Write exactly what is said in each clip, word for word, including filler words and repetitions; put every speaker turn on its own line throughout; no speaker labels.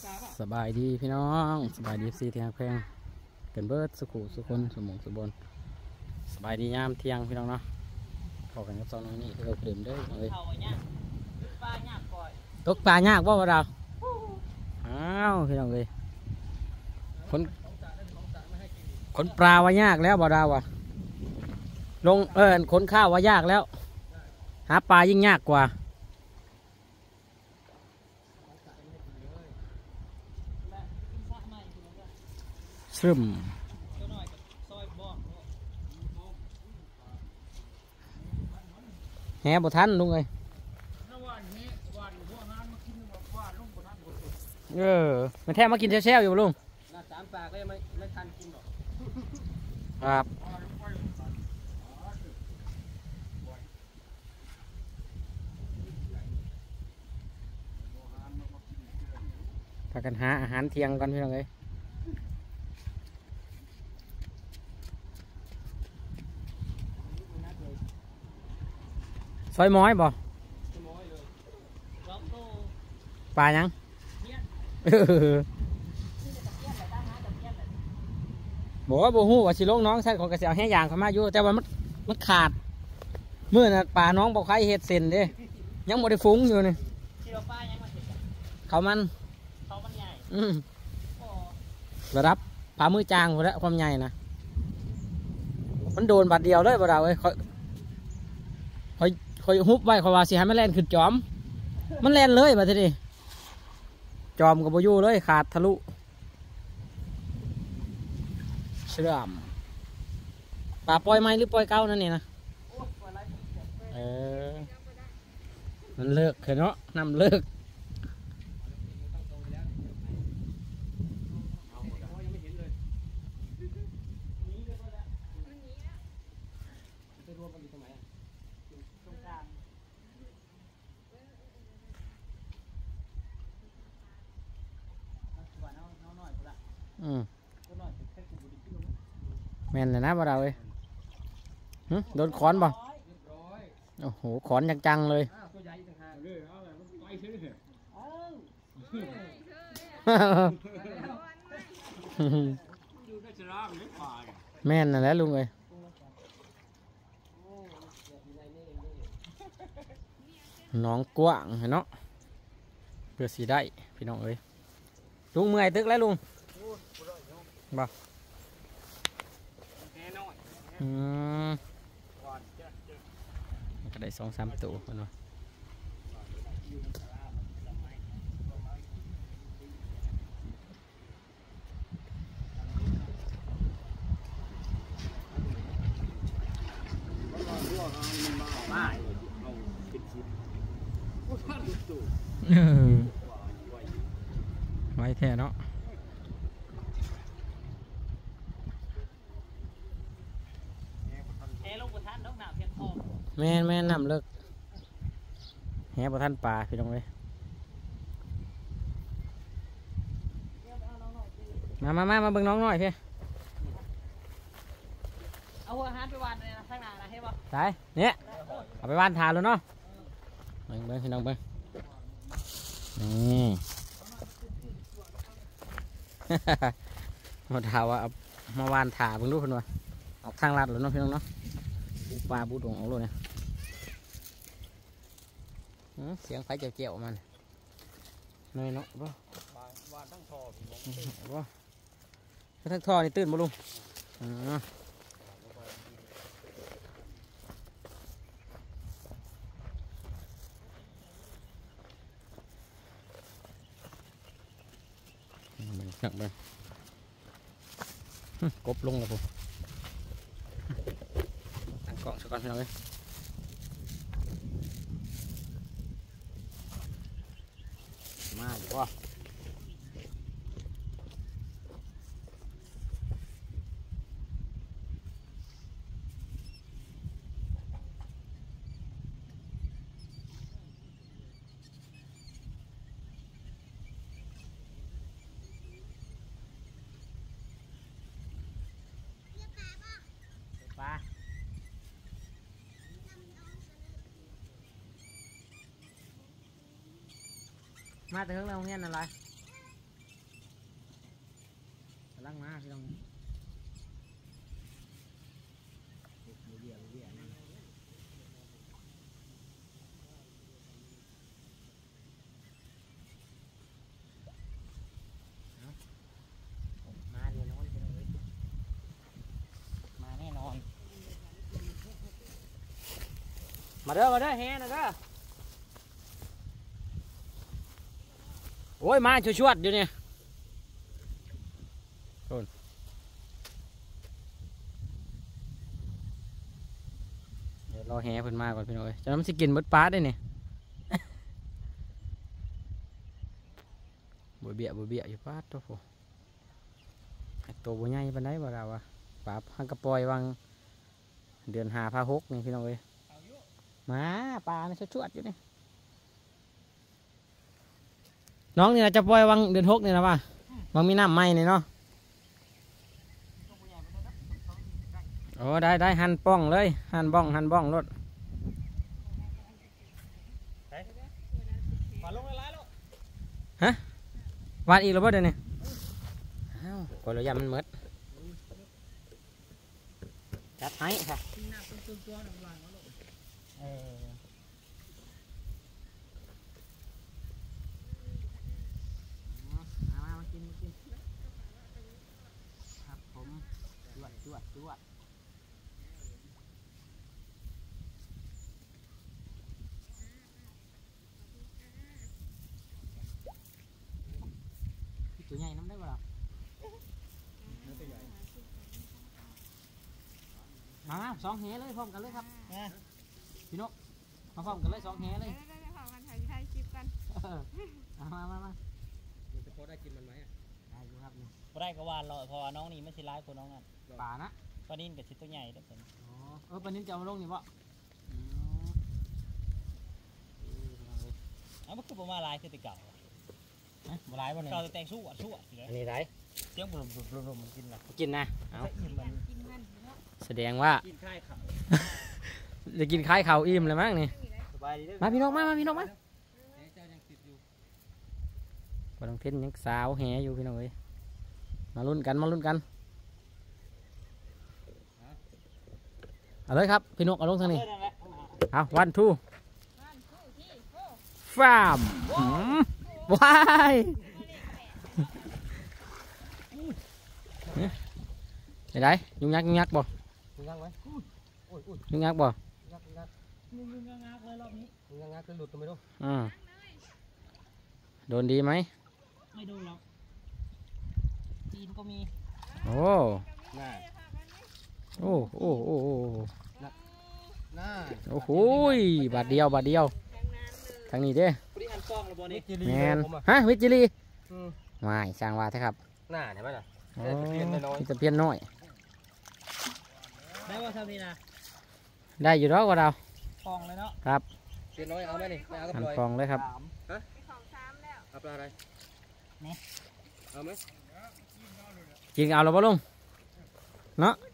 สบายดีพี่น้องสบายดีซีเทียงแพงเป็นเบิร์ดสุขุสุคนสมองสุบนสบายดียามเที่ยงพี่น้องเนาะพอกันกับซองน้องนี่เราเดิมเด้อเลยตกปลายากว่าเราอ้าวพี่น้องเลยคนคนปลาว่ายากแล้วบ่ดาวอ่ะลงเออขนข้าวว่ายากแล้วหาปลายิ่งยากกว่าซึมแหบ่ทันลุงเลยเออมันแทบมากินแช่ๆอยู่ลุงสามปากเลยไม่ไม่ทันกินหรอกครับพากันหาอาหารเที่ยงกันพี่น้องเลยซอยม้อยบ่ปลายังบอกว่าโบหูว่าสิลงน้องใช่ของกระเสียวแห้งยางเขามาอยู่แต่ว่ามันมันขาดเมื่อน่ะปลาน้องบอกใครเห็ดเส้นเด้ยังบ่ได้ฟุ้งอยู่นี่เขามันเขามันใหญ่อืมระดับปลามือจางหมดแล้วความใหญ่นะมันโดนบาดเดียวเลยบ่ดาวเอ้ยคอยคอยคอยฮุบไว้คอยว่าสิให้มันแล่นขึ้นจอมมันแล่นเลยมาทีนี้จอมกับโบยูเลยขาดทะลุเชื่อมปลาปล่อยไม้หรือปล่อยเก้านั่นนี่นะเออมันเลิกเนาะนำเลิกอืมแม่นเลยนะบ่าวเอ้ยโดนขอนบ่โอ้โหขอนจังๆเลยแม่นน่ะแหละลุงเอ้ยน้องกว้างเนาะเพื่อสีได้พี่น้องเอ้ยลุงเมื่อยตึกแล้วลุงบ่อืมก็ได้สองสามตัวคนวะไว้แท้เนาะแม่แม่นำเลิกแหบ่ท่านปลาพี่น้องเลยมามามามาเบิ่งน้องหน่อยพี่เอาหัวอาหารไปวานเลยนะข้างหน้านะเฮ้บ่ใช่เนี่ยเอาไปวานทานแล้วเนาะเบิ่งเบิ่งพี่น้องเบิ่งนี่มาถามว่าเอามาวานถาเบิ่งดูเพิ่นว่าออกทางลัดแล้วเนาะพี่น้องเนาะปลาบูดงเอาเลยเนี่ยเสียงไฟเจียวๆมันเนยเนาะบ่วานทั้งท่อบ่ทั้งท่อนี่ตื่นบ่ลุงมันหนักไปกบลงแล้วผมตั้งกล้องสักก่อนพี่น้องเลยมาอยู่ว่ะปลา มาแต่เพิ่งเราเงี้ยอะไรลังมาพี่น้องเบี้ยเบี้ยนั่นมาแน่นอนพี่น้องมาแน่นอนมาเด้อมาเด้อแฮนะเด้อโอ้ยมาชวดๆอยู่เนี่ยเดี๋ยวรอแฮเพิ่นมาก่อนพี่น้องเอ้ยจะน้ำสิกินเบิดปลาได้เนี่ยบัวเบี้ยบัวเบี้ยอยู่ปลาตัวโฟตัวบัวใหญ่ปานใดบ่เราอะปลาหังกระปอยวางเดือนหาพาหกนี่พี่น้องเอ้ยมาปลาเนี่ยชวดๆอยู่นี่น้องนี่จะปล่อยวังเดือนหกนี่นะป่ะวังมีน้ำไหมนี่เนาะโอ้ได้ได้หันป้องเลยหันบ้องหันบ้องรถวาดลงร้ายแล้วฮะวาดอีกแล้วป่ะเดี๋ยวนี้อ้าวก่อนเรายำมันหมดจัดให้ค่ะเออครับผมจวดจวดจวดตัวใหญ่น้ำได้ป่ะมาสองแหเลยพร้อมกันเลยครับพี่นกมาพร้อมกันเลยสองแหเลย
ได้ได้พอกันถ่ายถ่ายคลิปกัน
มามามา
จะพอได้กินมันไหม
ได้อยู่ครับนี่
บ่ได้ก็วานเราพอน้องนี่ไม่ใช่ร้ายคนน้องนั่น
ป่านะ
ปลานิ่นกับชิ้นตัวใหญ่ได้เป็น
อ๋อเออปลานิ่นจะเอามาลงนี่ป่ะ
เอามันคือประมาณลายคือติเก่า
ฮะบ่ลายป่ะเนี่ย
เก่าแต่งสู้อ่ะสู้อ่ะ
อันนี้ไร
เจ้าบุรุษบุรุษมันกินละ
กินนะเอาแสดงว่า
กินข้าวเขา
จะกินข้าวเขาอิ่มเลยมั้งนี่
สบายดี
มาพี่น้องมามาพี่น้องมาปลาต้องเทนยังสาวแหอยู่พี่น้องเอ้ยมาลุ้นกันมาลุ้นกันเอาเลยครับพี่นกเอาลงทางนี้เอาวันทูฟามว้ายไหนไหนยุ่งยักยุ่งยักบ่
ยุ่งยักไหม
ยุ่งยักบ่
ยักยักยุ่งยุ่งยักยักเลยรอบนี้ยุ่งยักยักจะหลุดกันไหมลูก
อืมโดนดีไหม
ไม่โดนหรอกจีนก็มี
โอ้
น่า
โอ้โอ้โอ้โอ้
น่า
โอ้โหบาทเดียวบาทเดียวทางนี้เด้แมนฮะวิจิรีไม่สร้างว่าใช่ครับ
น่าเห็นไหมน่ะ
จะเพี้ยนน้อย
ได้ว่าเท่านี้นะ
ได้อยู่แล้วก็เรา
ฟองเลยเนาะ
ครับ
เพี้ยนน้อยเอาไหมนี่เอา
กับฟองเลยครับ
ฮะเอาปลาอะไรนี่เอาไหม
กินเอาแล้วป่ะลุงเนาะ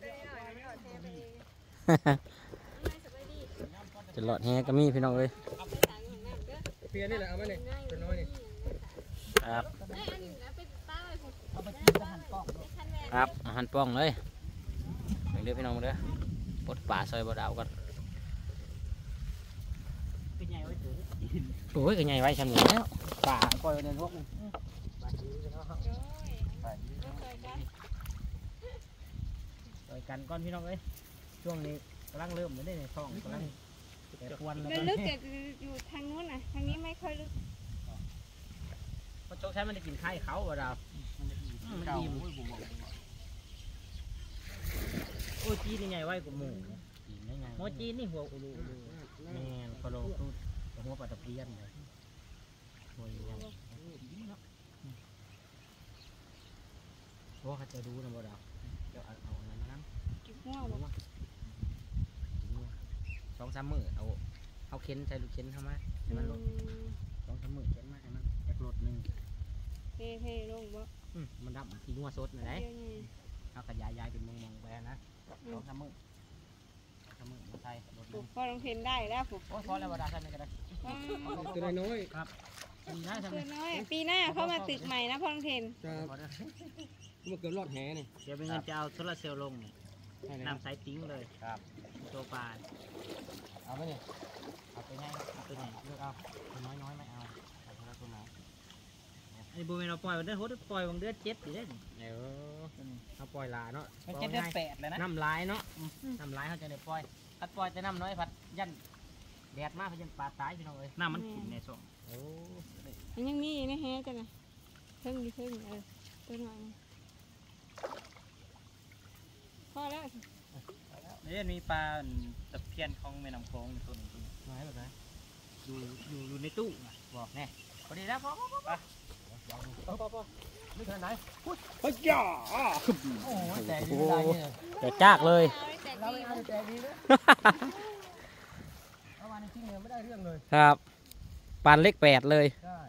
จะหลอดแฮก็มีพี่น้องเลย
เพี้ยนนี่แหละเอาไหมนี่เป็นน้อยนี่
ครับ
ครับ
หั่นป้องเลยเดี๋ยวพี่น้องมาเด้อปลดป่าซอยบ่ดาวกันโอ้ยก็ใหญ่ไว้ชั้นหนึ่งแล้วป่าปล่อยในพวกปล่อยกันก้อนพี่น้องเลยช่วงนี้กำลังเริ่มไม่ได้ในท้องกำลังแต่ควัน
แล้วลึกแต่อยู่ทางนู้นน่ะทางนี้ไม่ค่อยลึก
เพราะโจ๊กใช้มันจะกินไข่เขาบ่ดาวมันอิ่มโอ้จีนนี่ใหญ่ไว้กว่าหมูหัวจีนนี่หัวอุลูแม่นพอโลพูดหัวปลาตะเพียนเลยหัวใหญ่เพราะเขาจะดูนะบ่ดาวเดี๋ยวเอาเอาอะไรมานั่ง
กินหัวบ่
สองสามมือเอาเอาเข็นใส่ลูกเข็นเข้ามาให้มันลดสองสามมือเข็นมาให้มันแตกรถหนึ่ง
เท่เท่ลงบ่
มันดับขี้งัวสดหน่อยได้เอากระยายยายเป็นมองมองไปนะสองสามมือสามมือมาใส่รถหนึ่ง
พอลงเข็นได้แล้วผม
โอ้พอแล้วว่าได้ใช่ไหมก็ได้
ตัวน้อย
ครับปีหน้าใช่ไหม
ตัวน้อยปีหน้าเข้ามาตึกใหม่นะพอลงเข็น
มันเกิดรอดแหนี่
เดี๋ยวเป็นเงินจะเอาโซลาร์เซลล์ลงนี่
ใช่เลย
น้ำใสติ้งเลยครับตัวปลา
เอาไหมเนี่ย
เอาไปไงเอาไปไหน
เลือกเอาตัวน้อยน้อยไม่เอาเอาตัวละตัวไหน
ไอ้บูเมนเราปล่อยวันเดือนหกปล่อยวันเดือนเจ็ดอยู่ได้นี่
เดี๋ยวเอาปล่อยลาเนาะ
มันเจ็ดเดือนแปดเลยนะ
น้ำลายเนาะน้ำลายเขาจะได้ปล่อยถ้าปล่อยแต่น้ำน้อยพัดยันแดดมากพัดยันปลาตายพี่น้องเอ้ย
น้ำมันขุ่นในส่ง
โอ้
มันยังมีนะแฮะจังไงเพิ่งดีเพิ่งเออตัวหน่อยพอแล้ว
นี่มีปลาตะเพียนของแม่น้ำโขงตัวหนึ่งตัว
ไหนแบบไหน
อยู่อยู่อยู่ในตู้นะบอกแน่พอดีแล้วพอพอพอ
ปอปอปอไม่ขนาดไหน
เฮ้ยจ้า
โอ้ยแต่ดีไม่ได้เนี่ย
เดี๋ยวจากเลย
เราไม่เอาแต่ดีนะเอามาในจริงเนี่ยไม่ได้เรื่องเลย
ครับปานเล็กแปดเลย
ได้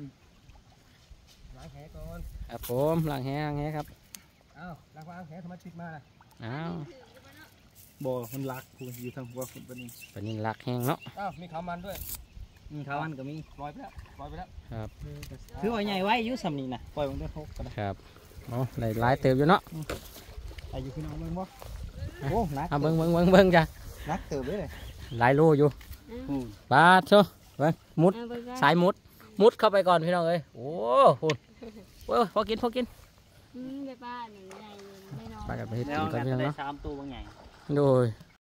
ล้างแหก่อน
ครับผมล้างแหล้างแหครับ
อ้าวล้างล้างแหทำไมติดมาล่ะ
อ้าว
บ่มันรักกูอยู่ทางหัวคนตัวนี้
เป็นนี่ลักแห้งเนาะ
อ้าวมีขาวมันด้วย
มีข้าวมันก็มี
ปล่อยไปแล้วปล่อยไปแล้ว
ครับ
คือว่าใหญ่ไว้อายุสำนีนะปล่อยวันเดือนหกก็ได้
ครับเนาะได้หลายเติบอยู่เนาะ
อายุพี่น้องเบิ่งบ่โอ้นัก
เอาเบิ้งเบิ้งเบิ้งเบิ้งจ้ะ
นักเติบเลย
หลายโลอยู่ปลาโชเบิ้งมุด
เอาไปก่อน
สายมุด มุดเข้าไปก่อนพี่น้องเอ้ยโอ้โหโอ้ยพอกินพอกิน
อืมไปป้าหนึ่งใหญ่เลยไม่น้อย
ไปกับไปเฮ็ด
แล้ว
กินก่อนพี่น้อง
ได้
เนาะ
สามตัวบางใหญ่
โดย